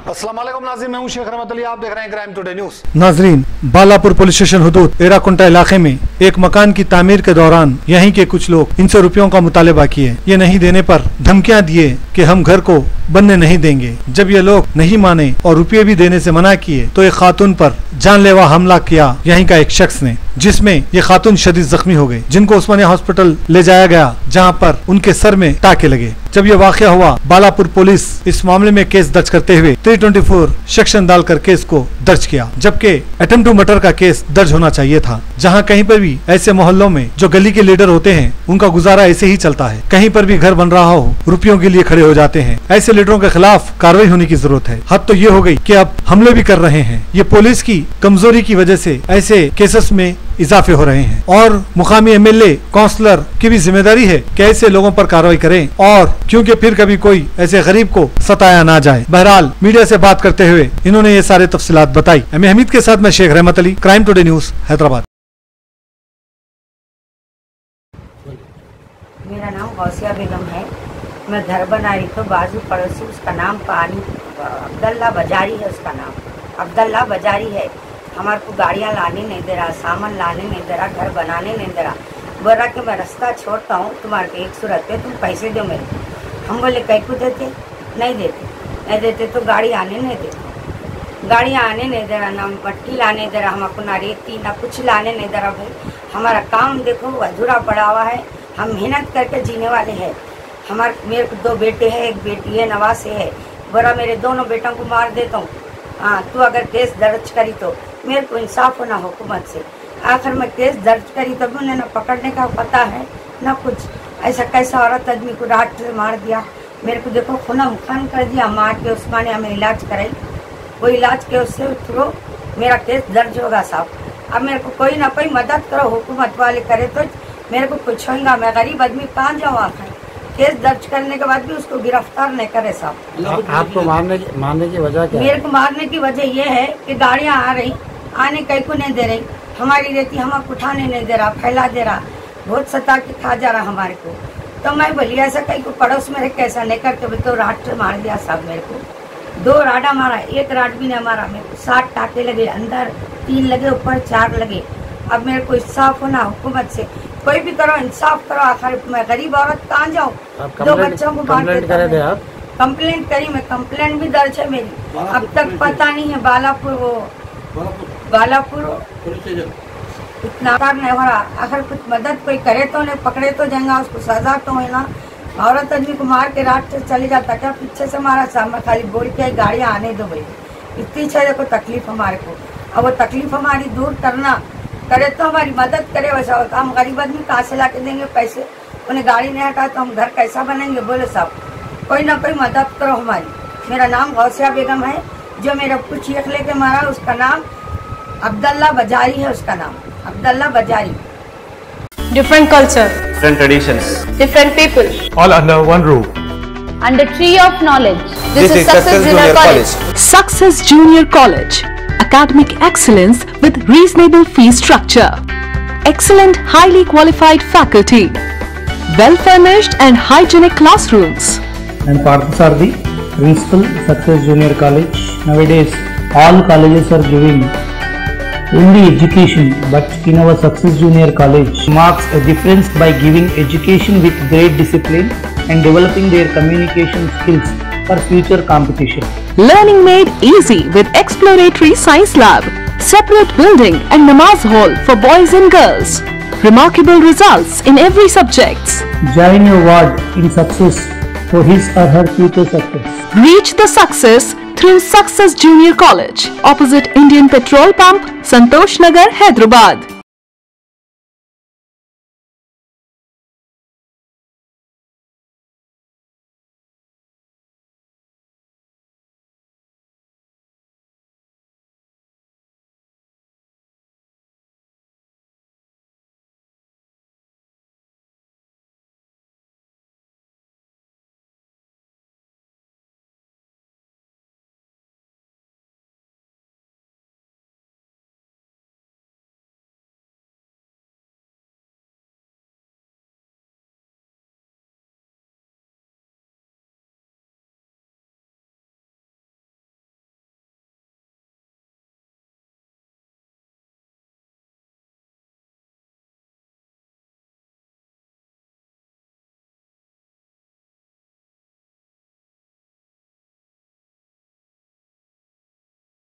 अस्सलाम वालेकुम नाज़रीन, मैं हूं शेख रहमत अली, आप देख रहे हैं क्राइम टुडे न्यूज़। नाज़रीन, बालापुर पुलिस स्टेशन हुदूद एराकुंटा इलाके में एक मकान की तामीर के दौरान यहीं के कुछ लोग इनसे रुपयों का मुतालबा किए। ये नहीं देने पर धमकियां दिए कि हम घर को बनने नहीं देंगे। जब ये लोग नहीं माने और रुपये भी देने से मना किए तो एक खातून पर जानलेवा हमला किया यहीं का एक शख्स ने, जिसमें ये खातून शदीद जख्मी हो गई, जिनको उस्मानिया हॉस्पिटल ले जाया गया, जहां पर उनके सर में टाके लगे। जब ये वाकया हुआ, बालापुर पुलिस इस मामले में केस दर्ज करते हुए 324 सेक्शन डालकर केस को दर्ज किया, जबकि अटेम्प्ट टू मर्डर का केस दर्ज होना चाहिए था। जहां कहीं पर भी ऐसे मोहल्लों में जो गली के लीडर होते हैं उनका गुजारा ऐसे ही चलता है, कहीं पर भी घर बन रहा हो रुपयों के लिए खड़े हो जाते हैं। ऐसे लीडरों के खिलाफ कार्रवाई होने की जरूरत है। हद तो ये हो गई कि अब हमले भी कर रहे हैं। ये पुलिस की कमजोरी की वजह से ऐसे केसेस में इजाफे हो रहे हैं और मुकामी एमएलए काउंसलर की भी जिम्मेदारी है कि ऐसे लोगों पर कार्रवाई करें, और क्योंकि फिर कभी कोई ऐसे गरीब को सताया ना जाए। बहरहाल मीडिया से बात करते हुए इन्होंने ये सारे तफसीलात बताई। एम हमीद के साथ मैं Sheikh Rahmat Ali, crime today news, Hyderabad. मेरा नाम गौसिया बेगम है। मैं घर बना रही तो बाजू पड़ोसी, उसका नाम पानी अब्दुल्ला बजारी है, उसका नाम अब्दुल्ला बजारी है। हमारे को गाड़ियाँ लाने नहीं दे रहा, सामान लाने नहीं दे रहा, घर बनाने नहीं दे रहा। बोल रहा कि मैं रास्ता छोड़ता हूँ, तुम्हारे को 100 रुपये तुम पैसे दो मेरे। हम बोले कहीं को देते, नहीं देते तो गाड़ी आने नहीं देते। गाड़ियाँ आने नहीं दे रहा, ना मट्टी लाने दे रहा हमको, ना रेती, ना कुछ लाने नहीं दे रहा। भाई हमारा काम देखो अधूरा पड़ा हुआ है, हम मेहनत करके जीने वाले हैं। मेरे को 2 बेटे हैं, 1 बेटी है, नवासे है। बोला मेरे दोनों बेटों को मार देता हूँ, हाँ तू अगर केस दर्ज करी तो मेरे को इंसाफ होना हुकूमत से। आखिर में केस दर्ज करी तब उन्हें ना पकड़ने का पता है ना कुछ। ऐसा कैसा औरत आदमी को रात से मार दिया, मेरे को देखो खुना मुखान कर दिया, मार के उस्मानिया में इलाज कराई। वो इलाज के उससे थ्रू मेरा केस दर्ज होगा साहब। अब मेरे को कोई ना कोई मदद करो, हुकूमत वाले करे तो मेरे को कुछ होगा। मैं गरीब आदमी कहाँ जाऊँ? आखिर केस दर्ज करने के बाद भी उसको गिरफ्तार नहीं करे साहब। आपको मारने की वजह क्या है? मेरे को मारने की वजह ये है कि गाड़ियाँ आ रही, आने कहीं को नहीं दे रही, हमारी रेती हमको उठाने नहीं दे रहा, फैला दे रहा, बहुत सता के खा जा रहा हमारे को। तो मैं बोली ऐसा कहीं को पड़ोस में कैसा नहीं करते, तो राड से मार दिया साहब। मेरे को 2 राडा मारा, 1 राड भी नहीं मारा। मेरे को 60 टाके लगे, अंदर 3 लगे, ऊपर 4 लगे। अब मेरे को इंसाफ होना हुकूमत से, कोई भी करो इंसाफ करो। आखिर मैं गरीब औरत कहाँ जाऊँ? 2 बच्चों को कंप्लेंट करे थे आप? कंप्लेंट करी मैं, कंप्लेंट भी दर्ज है मेरी। अब तक पता नहीं है बालापुर इतना नहीं हो रहा। अगर कुछ मदद कोई करे तो नहीं, पकड़े तो जाएगा, उसको सजा तो है ना। औरत आदमी को मार के रात से चले जाता क्या? पीछे से मारा साहब, मैं खाली बोल के गाड़ियाँ आने दो भाई। इतनी चाहिए को तकलीफ हमारे को, अब वो तकलीफ हमारी दूर करना करे तो हमारी मदद करे। वैसा होता हम गरीब आदमी कहाँ से ला के देंगे पैसे? उन्हें गाड़ी नहीं हटा तो हम घर कैसा बनेंगे? बोले साहब कोई ना कोई मदद करो हमारी। मेरा नाम गौसिया बेगम है। जो मेरा कुछ एक लेके मारा उसका नाम अब्दुल्ला बजारी है, उसका नाम अब्दुल्ला बजारी। Different culture, different traditions, different people, all under one roof. under tree of knowledge. This is Success Junior College. Success Junior College. Academic excellence with reasonable fee structure. Excellent, highly qualified faculty. Well-furnished and hygienic classrooms. And Parthasarthi, Principal, Success Junior College. Nowadays, all colleges are giving only education, but in our Success Junior College marks a difference by giving education with great discipline and developing their communication skills for future competition. Learning made easy with exploratory science lab, separate building and namaz hall for boys and girls. Remarkable results in every subject. Join your ward in success for his or her future success. Reach the success through Success Junior College, opposite Indian Petrol Pump, Santosh Nagar, Hyderabad.